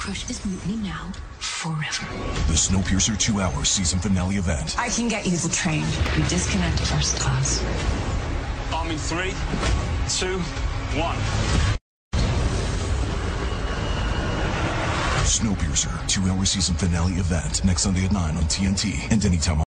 crush this mutiny now, forever. The Snowpiercer 2-hour season finale event. I can get you the train. We disconnect first class. I'm in 3, 2, 1. Snowpiercer 2-hour season finale event next Sunday at 9 on TNT and anytime on